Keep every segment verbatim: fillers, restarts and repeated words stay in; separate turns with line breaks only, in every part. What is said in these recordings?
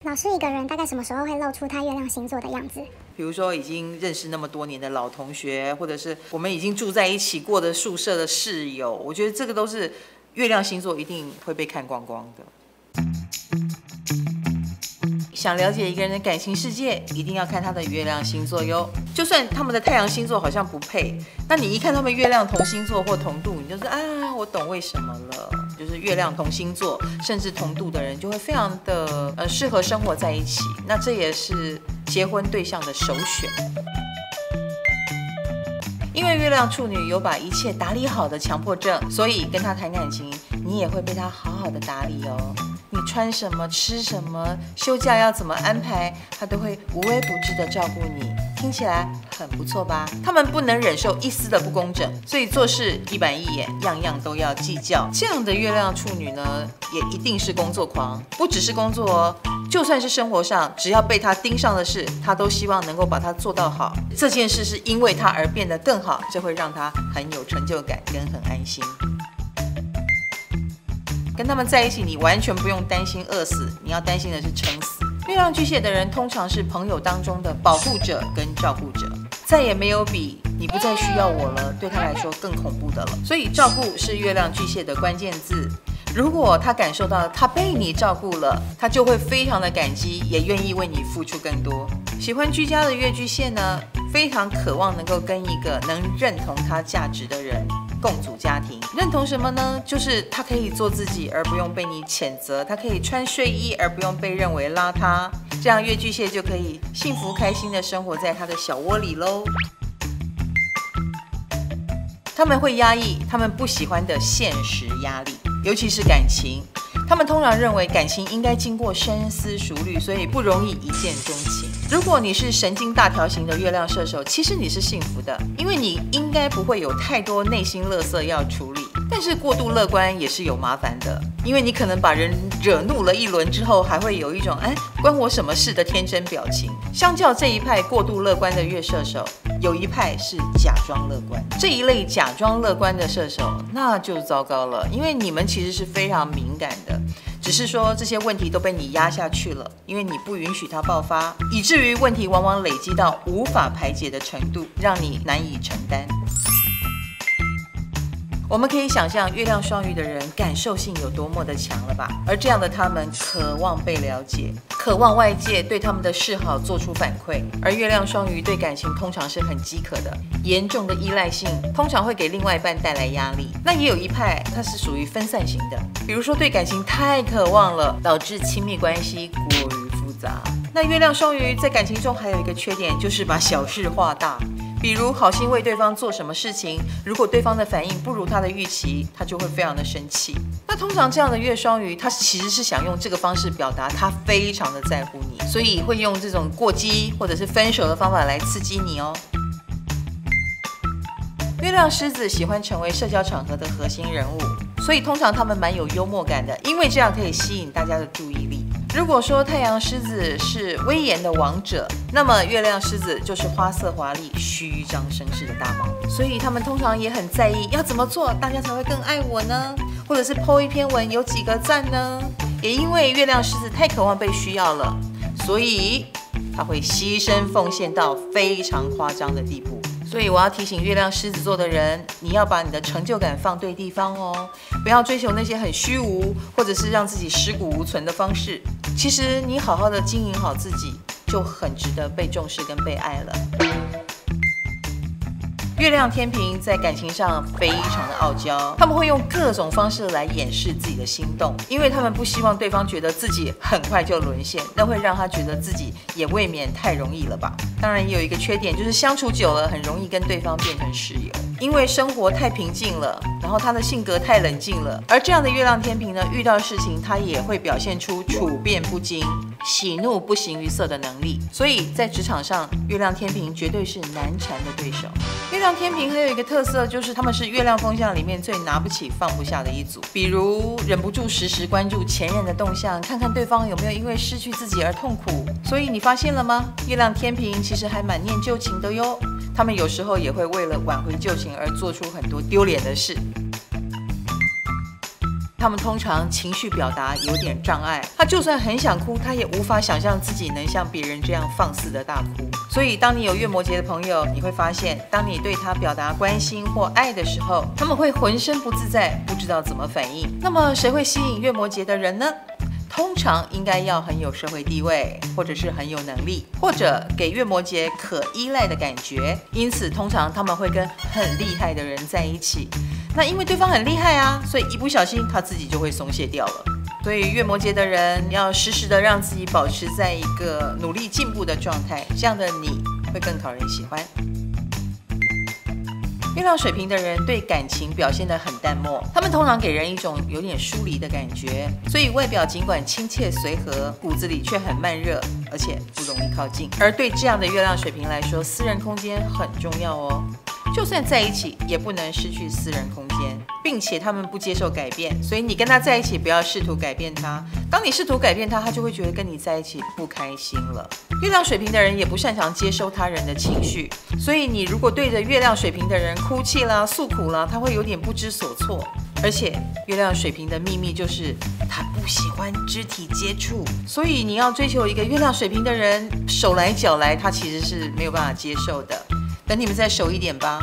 老师一个人大概什么时候会露出他月亮星座的样子？
比如说已经认识那么多年的老同学，或者是我们已经住在一起过的宿舍的室友，我觉得这个都是月亮星座一定会被看光光的。想了解一个人的感情世界，一定要看他的月亮星座哟。就算他们的太阳星座好像不配，那你一看他们月亮同星座或同度，你就是啊，我懂为什么了。就是月亮同星座甚至同度的人，就会非常的呃适合生活在一起。那这也是结婚对象的首选。因为月亮处女有把一切打理好的强迫症，所以跟他谈感情，你也会被他好好的打理哦。你穿什么、吃什么、休假要怎么安排，他都会无微不至的照顾你。听起来很不错吧？他们不能忍受一丝的不公正，所以做事一板一眼，样样都要计较。这样的月亮处女呢，也一定是工作狂，不只是工作哦，就算是生活上，只要被他盯上的事，他都希望能够把它做到好。这件事是因为他而变得更好，这会让他很有成就感跟很安心。跟他们在一起，你完全不用担心饿死，你要担心的是撑死。月亮巨蟹的人通常是朋友当中的保护者跟照顾者，再也没有比你不再需要我了对他来说更恐怖的了。所以照顾是月亮巨蟹的关键字。如果他感受到他被你照顾了，他就会非常的感激，也愿意为你付出更多。喜欢居家的月巨蟹呢，非常渴望能够跟一个能认同他价值的人共组家庭。认同什么呢？就是他可以做自己而不用被你谴责，他可以穿睡衣而不用被认为邋遢，这样月巨蟹就可以幸福开心的生活在他的小窝里咯。他们会压抑他们不喜欢的现实压力，尤其是感情。他们通常认为感情应该经过深思熟虑，所以不容易一见钟情。如果你是神经大条型的月亮射手，其实你是幸福的，因为你应该不会有太多内心垃圾要处理。但是过度乐观也是有麻烦的，因为你可能把人惹怒了一轮之后，还会有一种哎关我什么事的天真表情。相较这一派过度乐观的月射手，有一派是假装乐观。这一类假装乐观的射手，那就糟糕了，因为你们其实是非常敏感的。只是说这些问题都被你压下去了，因为你不允许它爆发，以至于问题往往累积到无法排解的程度，让你难以承担。我们可以想象月亮双鱼的人感受性有多么的强了吧？而这样的他们渴望被了解，渴望外界对他们的示好做出反馈。而月亮双鱼对感情通常是很饥渴的，严重的依赖性通常会给另外一半带来压力。那也有一派它是属于分散型的，比如说对感情太渴望了，导致亲密关系过于复杂。那月亮双鱼在感情中还有一个缺点，就是把小事化大。比如好心为对方做什么事情，如果对方的反应不如他的预期，他就会非常的生气。那通常这样的月双鱼，他其实是想用这个方式表达他非常的在乎你，所以会用这种过激或者是分手的方法来刺激你哦。月亮狮子喜欢成为社交场合的核心人物，所以通常他们蛮有幽默感的，因为这样可以吸引大家的注意力。如果说太阳狮子是威严的王者，那么月亮狮子就是花色华丽、虚张声势的大猫，所以他们通常也很在意要怎么做大家才会更爱我呢？或者是 po 一篇文有几个赞呢？也因为月亮狮子太渴望被需要了，所以他会牺牲奉献到非常夸张的地步。所以我要提醒月亮狮子座的人，你要把你的成就感放对地方哦，不要追求那些很虚无或者是让自己尸骨无存的方式。其实你好好的经营好自己，就很值得被重视跟被爱了。月亮天秤在感情上非常的傲娇，他们会用各种方式来掩饰自己的心动，因为他们不希望对方觉得自己很快就沦陷，那会让他觉得自己也未免太容易了吧。当然也有一个缺点，就是相处久了很容易跟对方变成室友，因为生活太平静了，然后他的性格太冷静了。而这样的月亮天秤呢，遇到事情他也会表现出处变不惊、喜怒不形于色的能力，所以在职场上，月亮天秤绝对是难缠的对手。月亮天秤还有一个特色，就是他们是月亮风象里面最拿不起放不下的一组，比如忍不住时时关注前任的动向，看看对方有没有因为失去自己而痛苦。所以你发现了吗？月亮天秤其实还蛮念旧情的哟，他们有时候也会为了挽回旧情而做出很多丢脸的事。 他们通常情绪表达有点障碍，他就算很想哭，他也无法想象自己能像别人这样放肆的大哭。所以当你有月摩羯的朋友，你会发现，当你对他表达关心或爱的时候，他们会浑身不自在，不知道怎么反应。那么谁会吸引月摩羯的人呢？通常应该要很有社会地位，或者是很有能力，或者给月摩羯可依赖的感觉。因此通常他们会跟很厉害的人在一起。那因为对方很厉害啊，所以一不小心他自己就会松懈掉了。所以月摩羯的人要时时的让自己保持在一个努力进步的状态，这样的你会更讨人喜欢。月亮水瓶的人对感情表现得很淡漠，他们通常给人一种有点疏离的感觉，所以外表尽管亲切随和，骨子里却很慢热，而且不容易靠近。而对这样的月亮水瓶来说，私人空间很重要哦。就算在一起，也不能失去私人空间，并且他们不接受改变，所以你跟他在一起，不要试图改变他。当你试图改变他，他就会觉得跟你在一起不开心了。月亮水瓶的人也不擅长接收他人的情绪，所以你如果对着月亮水瓶的人哭泣啦、诉苦啦，他会有点不知所措。而且月亮水瓶的秘密就是他不喜欢肢体接触，所以你要追求一个月亮水瓶的人手来脚来，他其实是没有办法接受的。等你们再熟一点吧。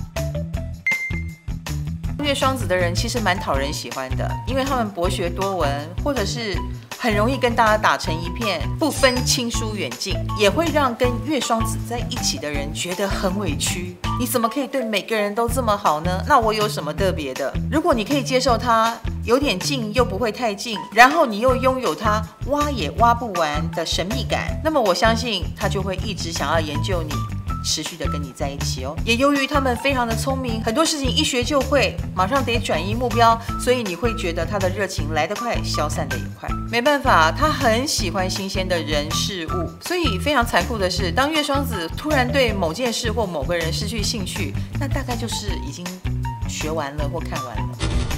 月双子的人其实蛮讨人喜欢的，因为他们博学多闻，或者是很容易跟大家打成一片，不分亲疏远近，也会让跟月双子在一起的人觉得很委屈。你怎么可以对每个人都这么好呢？那我有什么特别的？如果你可以接受他有点近又不会太近，然后你又拥有他挖也挖不完的神秘感，那么我相信他就会一直想要研究你，持续的跟你在一起哦。也由于他们非常的聪明，很多事情一学就会，马上得转移目标，所以你会觉得他的热情来得快，消散得也快。没办法，他很喜欢新鲜的人事物，所以非常残酷的是，当月双子突然对某件事或某个人失去兴趣，那大概就是已经学完了或看完了。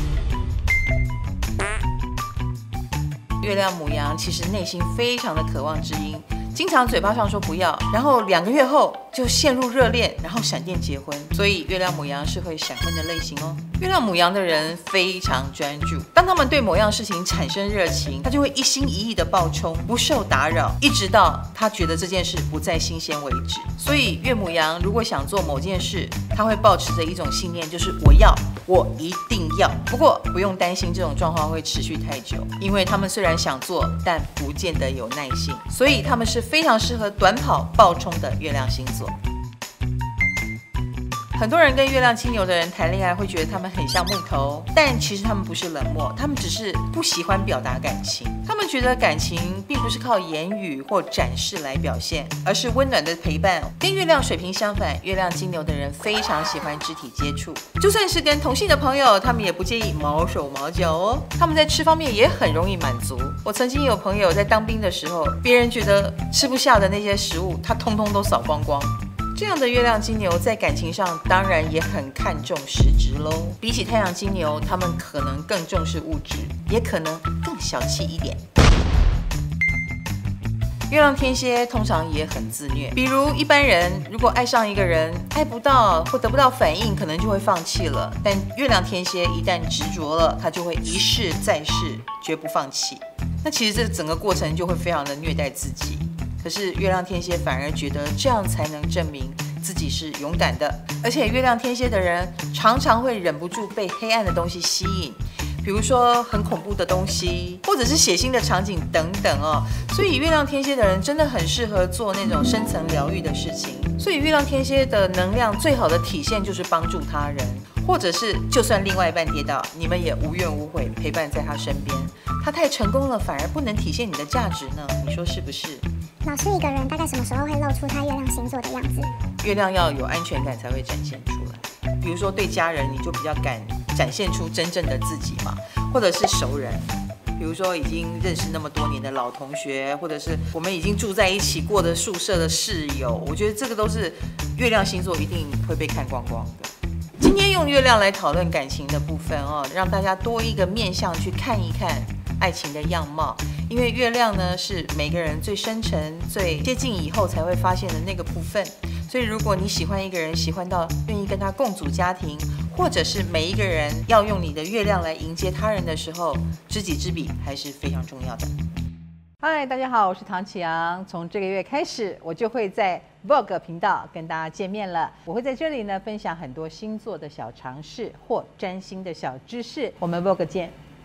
月亮牡羊其实内心非常的渴望知音，经常嘴巴上说不要，然后两个月后就陷入热恋，然后闪电结婚。所以月亮牡羊是会闪婚的类型哦。月亮牡羊的人非常专注，当他们对某样事情产生热情，他就会一心一意的爆冲，不受打扰，一直到他觉得这件事不再新鲜为止。所以月牡羊如果想做某件事，他会抱持着一种信念，就是我要，我一定要。不过不用担心这种状况会持续太久，因为他们虽然想做，但不见得有耐性，所以他们是非常适合短跑爆冲的月亮星座。很多人跟月亮金牛的人谈恋爱会觉得他们很像木头，但其实他们不是冷漠，他们只是不喜欢表达感情。他们觉得感情并不是靠言语或展示来表现，而是温暖的陪伴。跟月亮水瓶相反，月亮金牛的人非常喜欢肢体接触，就算是跟同性的朋友，他们也不介意毛手毛脚哦。他们在吃方面也很容易满足。我曾经有朋友在当兵的时候，别人觉得吃不下的那些食物，他通通都扫光光。这样的月亮金牛在感情上当然也很看重实质喽。比起太阳金牛，他们可能更重视物质，也可能更小气一点。月亮天蝎通常也很自虐，比如一般人如果爱上一个人，爱不到或得不到反应，可能就会放弃了。但月亮天蝎一旦执着了，他就会一试再试，绝不放弃。那其实这整个过程就会非常的虐待自己。可是月亮天蝎反而觉得这样才能证明自己是勇敢的，而且月亮天蝎的人常常会忍不住被黑暗的东西吸引，比如说很恐怖的东西，或者是血腥的场景等等哦。所以月亮天蝎的人真的很适合做那种深层疗愈的事情。所以月亮天蝎的能量最好的体现就是帮助他人，或者是就算另外一半跌倒，你们也无怨无悔陪伴在他身边。他太成功了，反而不能体现你的价值呢，你说是不是？
老师，一个人大概什么时候会露出他月亮星座的样子？
月亮要有安全感才会展现出来。比如说对家人，你就比较敢展现出真正的自己嘛，或者是熟人，比如说已经认识那么多年的老同学，或者是我们已经住在一起过的宿舍的室友，我觉得这个都是月亮星座一定会被看光光的。今天用月亮来讨论感情的部分哦，让大家多一个面向去看一看爱情的样貌，因为月亮呢是每个人最深沉、最接近以后才会发现的那个部分。所以如果你喜欢一个人，喜欢到愿意跟他共组家庭， 或者是每一个人要用你的月亮来迎接他人的时候，知己知彼还是非常重要的。嗨，大家好，我是唐启阳。从这个月开始，我就会在 Vogue 频道跟大家见面了。我会在这里呢分享很多星座的小常识或占星的小知识。我们 Vogue 见。